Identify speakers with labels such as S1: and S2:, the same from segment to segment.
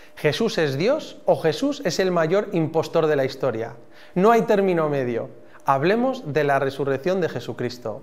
S1: ¿Jesús es Dios o Jesús es el mayor impostor de la historia? No hay término medio. Hablemos de la resurrección de Jesucristo.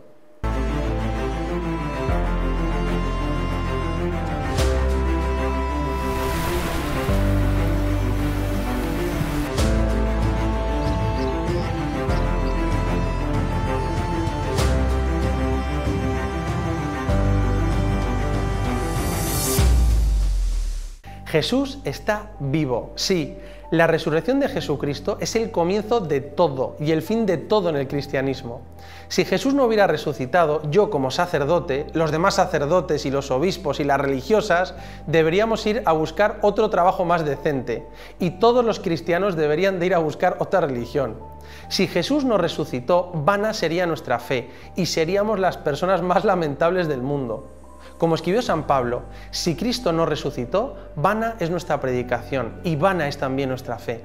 S1: Jesús está vivo, sí. La resurrección de Jesucristo es el comienzo de todo y el fin de todo en el cristianismo. Si Jesús no hubiera resucitado, yo como sacerdote, los demás sacerdotes y los obispos y las religiosas deberíamos ir a buscar otro trabajo más decente y todos los cristianos deberían de ir a buscar otra religión. Si Jesús no resucitó, vana sería nuestra fe y seríamos las personas más lamentables del mundo. Como escribió San Pablo, si Cristo no resucitó, vana es nuestra predicación y vana es también nuestra fe.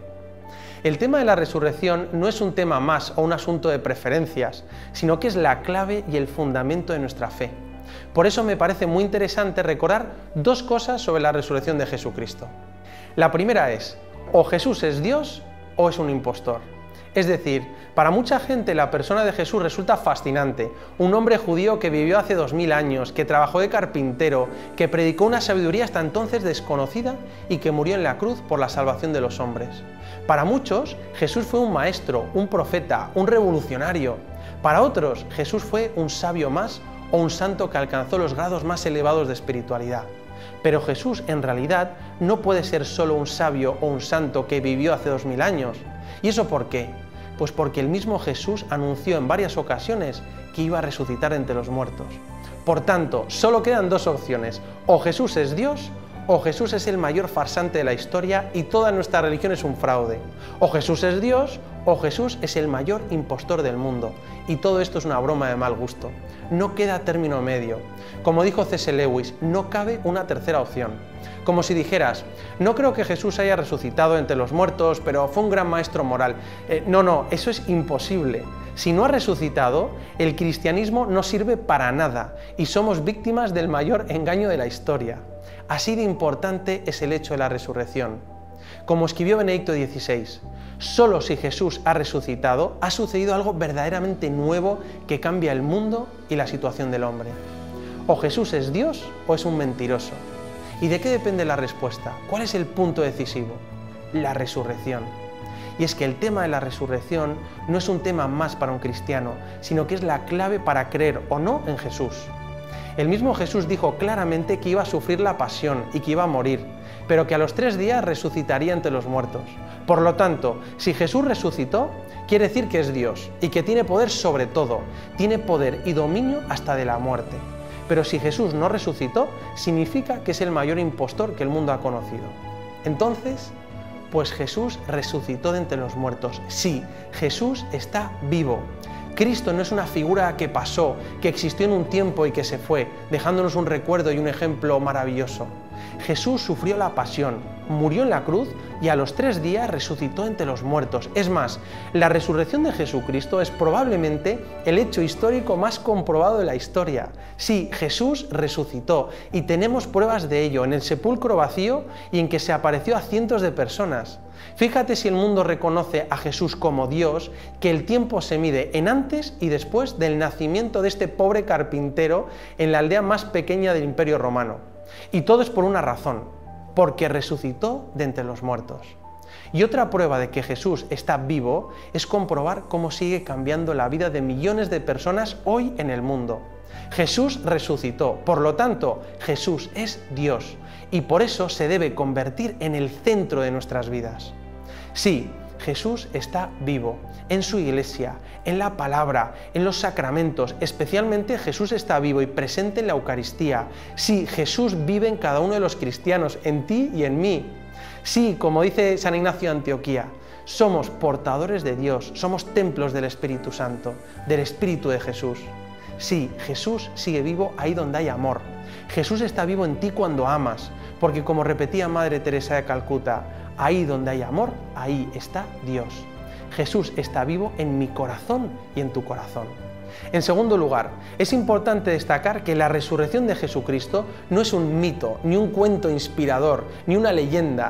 S1: El tema de la resurrección no es un tema más o un asunto de preferencias, sino que es la clave y el fundamento de nuestra fe. Por eso me parece muy interesante recordar dos cosas sobre la resurrección de Jesucristo. La primera es, o Jesús es Dios o es un impostor. Es decir, para mucha gente la persona de Jesús resulta fascinante, un hombre judío que vivió hace 2000 años, que trabajó de carpintero, que predicó una sabiduría hasta entonces desconocida y que murió en la cruz por la salvación de los hombres. Para muchos, Jesús fue un maestro, un profeta, un revolucionario. Para otros, Jesús fue un sabio más o un santo que alcanzó los grados más elevados de espiritualidad. Pero Jesús, en realidad, no puede ser solo un sabio o un santo que vivió hace 2000 años. ¿Y eso por qué? Pues porque el mismo Jesús anunció en varias ocasiones que iba a resucitar entre los muertos. Por tanto, solo quedan dos opciones, o Jesús es Dios, o Jesús es el mayor farsante de la historia y toda nuestra religión es un fraude. O Jesús es Dios, o Jesús es el mayor impostor del mundo. Y todo esto es una broma de mal gusto. No queda término medio. Como dijo C.S. Lewis, no cabe una tercera opción. Como si dijeras, no creo que Jesús haya resucitado entre los muertos, pero fue un gran maestro moral. No, eso es imposible. Si no ha resucitado, el cristianismo no sirve para nada y somos víctimas del mayor engaño de la historia. Así de importante es el hecho de la resurrección. Como escribió Benedicto XVI, solo si Jesús ha resucitado, ha sucedido algo verdaderamente nuevo que cambia el mundo y la situación del hombre. O Jesús es Dios o es un mentiroso. ¿Y de qué depende la respuesta? ¿Cuál es el punto decisivo? La resurrección. Y es que el tema de la resurrección no es un tema más para un cristiano, sino que es la clave para creer o no en Jesús. El mismo Jesús dijo claramente que iba a sufrir la pasión y que iba a morir, pero que a los 3 días resucitaría entre los muertos. Por lo tanto, si Jesús resucitó, quiere decir que es Dios y que tiene poder sobre todo, tiene poder y dominio hasta de la muerte. Pero si Jesús no resucitó, significa que es el mayor impostor que el mundo ha conocido. Entonces, pues Jesús resucitó de entre los muertos. Sí, Jesús está vivo. Cristo no es una figura que pasó, que existió en un tiempo y que se fue, dejándonos un recuerdo y un ejemplo maravilloso. Jesús sufrió la pasión, murió en la cruz y a los 3 días resucitó entre los muertos. Es más, la resurrección de Jesucristo es probablemente el hecho histórico más comprobado de la historia. Sí, Jesús resucitó y tenemos pruebas de ello en el sepulcro vacío y en que se apareció a cientos de personas. Fíjate si el mundo reconoce a Jesús como Dios, que el tiempo se mide en antes y después del nacimiento de este pobre carpintero en la aldea más pequeña del Imperio Romano. Y todo es por una razón, porque resucitó de entre los muertos. Y otra prueba de que Jesús está vivo es comprobar cómo sigue cambiando la vida de millones de personas hoy en el mundo. Jesús resucitó, por lo tanto, Jesús es Dios y por eso se debe convertir en el centro de nuestras vidas. Sí, Jesús está vivo, en su iglesia, en la palabra, en los sacramentos, especialmente Jesús está vivo y presente en la Eucaristía. Sí, Jesús vive en cada uno de los cristianos, en ti y en mí. Sí, como dice San Ignacio de Antioquía, somos portadores de Dios, somos templos del Espíritu Santo, del Espíritu de Jesús. Sí, Jesús sigue vivo ahí donde hay amor. Jesús está vivo en ti cuando amas, porque como repetía Madre Teresa de Calcuta, ahí donde hay amor, ahí está Dios. Jesús está vivo en mi corazón y en tu corazón. En segundo lugar, es importante destacar que la resurrección de Jesucristo no es un mito, ni un cuento inspirador, ni una leyenda.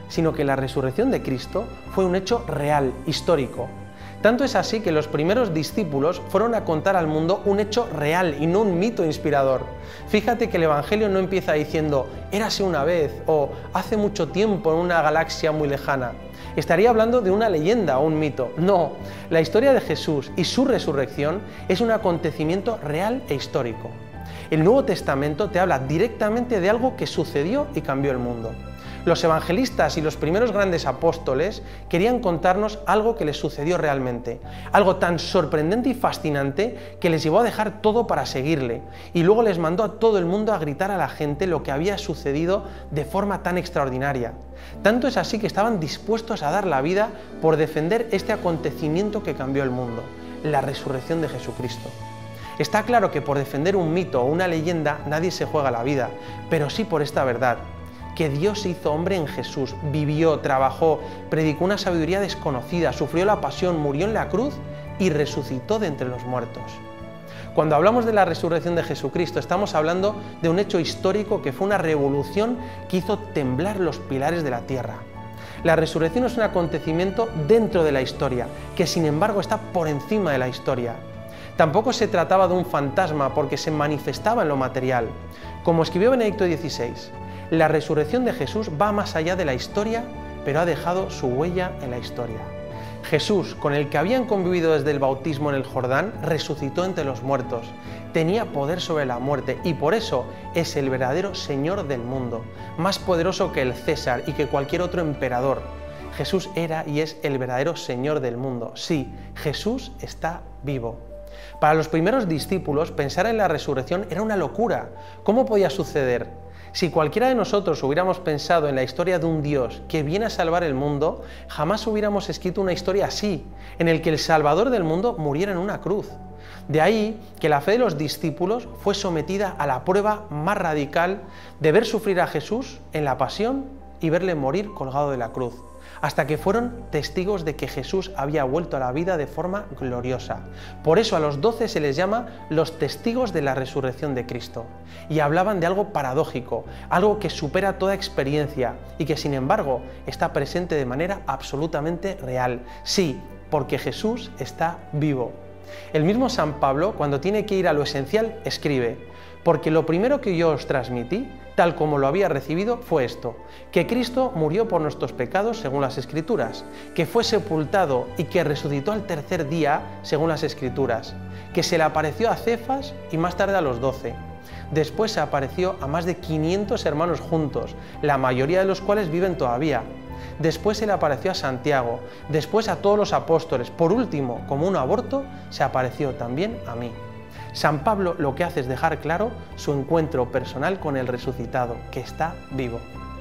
S1: sino que la resurrección de Cristo fue un hecho real, histórico. Tanto es así que los primeros discípulos fueron a contar al mundo un hecho real y no un mito inspirador. Fíjate que el Evangelio no empieza diciendo «érase una vez» o «hace mucho tiempo en una galaxia muy lejana». Estaría hablando de una leyenda o un mito. No, la historia de Jesús y su resurrección es un acontecimiento real e histórico. El Nuevo Testamento te habla directamente de algo que sucedió y cambió el mundo. Los evangelistas y los primeros grandes apóstoles querían contarnos algo que les sucedió realmente, algo tan sorprendente y fascinante que les llevó a dejar todo para seguirle, y luego les mandó a todo el mundo a gritar a la gente lo que había sucedido de forma tan extraordinaria. Tanto es así que estaban dispuestos a dar la vida por defender este acontecimiento que cambió el mundo, la resurrección de Jesucristo. Está claro que por defender un mito o una leyenda nadie se juega la vida, pero sí por esta verdad, que Dios se hizo hombre en Jesús, vivió, trabajó, predicó una sabiduría desconocida, sufrió la pasión, murió en la cruz y resucitó de entre los muertos. Cuando hablamos de la resurrección de Jesucristo, estamos hablando de un hecho histórico que fue una revolución que hizo temblar los pilares de la tierra. La resurrección es un acontecimiento dentro de la historia, que sin embargo está por encima de la historia. Tampoco se trataba de un fantasma porque se manifestaba en lo material. Como escribió Benedicto XVI, la resurrección de Jesús va más allá de la historia, pero ha dejado su huella en la historia. Jesús, con el que habían convivido desde el bautismo en el Jordán, resucitó entre los muertos. Tenía poder sobre la muerte y por eso es el verdadero Señor del mundo, más poderoso que el César y que cualquier otro emperador. Jesús era y es el verdadero Señor del mundo. Sí, Jesús está vivo. Para los primeros discípulos, pensar en la resurrección era una locura. ¿Cómo podía suceder? Si cualquiera de nosotros hubiéramos pensado en la historia de un Dios que viene a salvar el mundo, jamás hubiéramos escrito una historia así, en el que el Salvador del mundo muriera en una cruz. De ahí que la fe de los discípulos fue sometida a la prueba más radical de ver sufrir a Jesús en la pasión y verle morir colgado de la cruz, hasta que fueron testigos de que Jesús había vuelto a la vida de forma gloriosa. Por eso a los 12 se les llama los testigos de la resurrección de Cristo. Y hablaban de algo paradójico, algo que supera toda experiencia y que sin embargo está presente de manera absolutamente real. Sí, porque Jesús está vivo. El mismo San Pablo, cuando tiene que ir a lo esencial, escribe: porque lo primero que yo os transmití, tal como lo había recibido, fue esto, que Cristo murió por nuestros pecados según las Escrituras, que fue sepultado y que resucitó al tercer día según las Escrituras, que se le apareció a Cefas y más tarde a los 12. Después se apareció a más de 500 hermanos juntos, la mayoría de los cuales viven todavía. Después se le apareció a Santiago, después a todos los apóstoles. Por último, como un aborto, se apareció también a mí. San Pablo lo que hace es dejar claro su encuentro personal con el resucitado, que está vivo.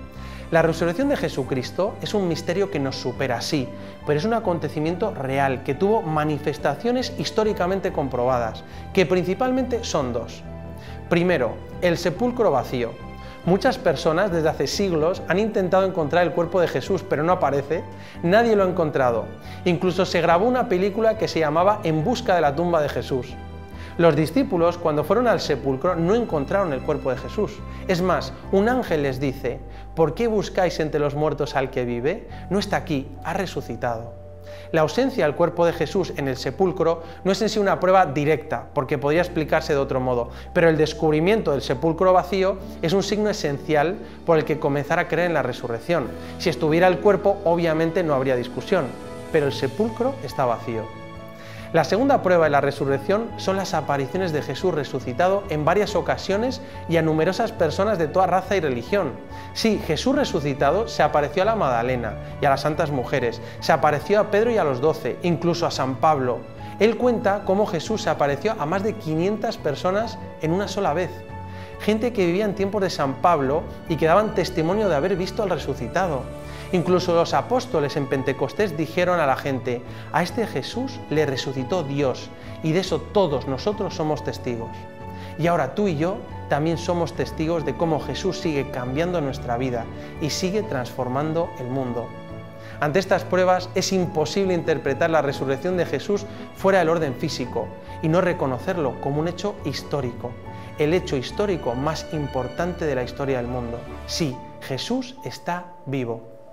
S1: La resurrección de Jesucristo es un misterio que nos supera, sí, pero es un acontecimiento real que tuvo manifestaciones históricamente comprobadas, que principalmente son dos. Primero, el sepulcro vacío. Muchas personas desde hace siglos han intentado encontrar el cuerpo de Jesús, pero no aparece, nadie lo ha encontrado. Incluso se grabó una película que se llamaba En busca de la tumba de Jesús. Los discípulos, cuando fueron al sepulcro, no encontraron el cuerpo de Jesús. Es más, un ángel les dice: ¿por qué buscáis entre los muertos al que vive? No está aquí, ha resucitado. La ausencia del cuerpo de Jesús en el sepulcro no es en sí una prueba directa, porque podría explicarse de otro modo, pero el descubrimiento del sepulcro vacío es un signo esencial por el que comenzar a creer en la resurrección. Si estuviera el cuerpo, obviamente no habría discusión, pero el sepulcro está vacío. La segunda prueba de la resurrección son las apariciones de Jesús resucitado en varias ocasiones y a numerosas personas de toda raza y religión. Sí, Jesús resucitado se apareció a la Magdalena y a las santas mujeres, se apareció a Pedro y a los 12, incluso a San Pablo. Él cuenta cómo Jesús se apareció a más de 500 personas en una sola vez. Gente que vivía en tiempos de San Pablo y que daban testimonio de haber visto al resucitado. Incluso los apóstoles en Pentecostés dijeron a la gente: a este Jesús le resucitó Dios, y de eso todos nosotros somos testigos. Y ahora tú y yo también somos testigos de cómo Jesús sigue cambiando nuestra vida y sigue transformando el mundo. Ante estas pruebas es imposible interpretar la resurrección de Jesús fuera del orden físico y no reconocerlo como un hecho histórico, el hecho histórico más importante de la historia del mundo. Sí, Jesús está vivo.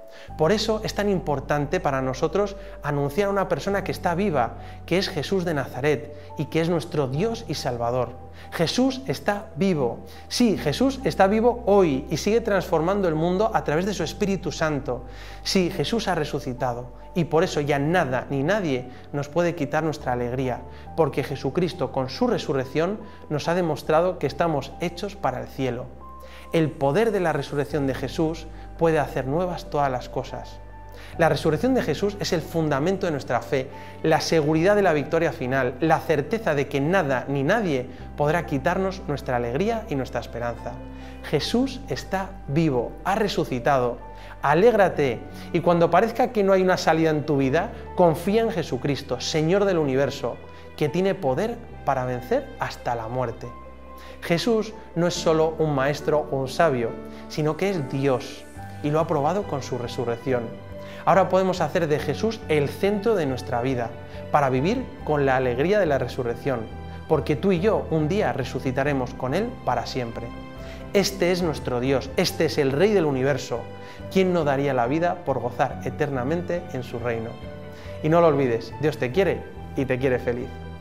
S1: Por eso es tan importante para nosotros anunciar a una persona que está viva, que es Jesús de Nazaret y que es nuestro Dios y Salvador. Jesús está vivo. Sí, Jesús está vivo hoy y sigue transformando el mundo a través de su Espíritu Santo. Sí, Jesús ha resucitado y por eso ya nada ni nadie nos puede quitar nuestra alegría, porque Jesucristo con su resurrección nos ha demostrado que estamos hechos para el cielo. El poder de la resurrección de Jesús puede hacer nuevas todas las cosas. La resurrección de Jesús es el fundamento de nuestra fe, la seguridad de la victoria final, la certeza de que nada ni nadie podrá quitarnos nuestra alegría y nuestra esperanza. Jesús está vivo, ha resucitado. Alégrate y cuando parezca que no hay una salida en tu vida, confía en Jesucristo, Señor del universo, que tiene poder para vencer hasta la muerte. Jesús no es solo un maestro o un sabio, sino que es Dios y lo ha probado con su resurrección. Ahora podemos hacer de Jesús el centro de nuestra vida para vivir con la alegría de la resurrección, porque tú y yo un día resucitaremos con Él para siempre. Este es nuestro Dios, este es el Rey del universo. ¿Quién no daría la vida por gozar eternamente en su reino? Y no lo olvides, Dios te quiere y te quiere feliz.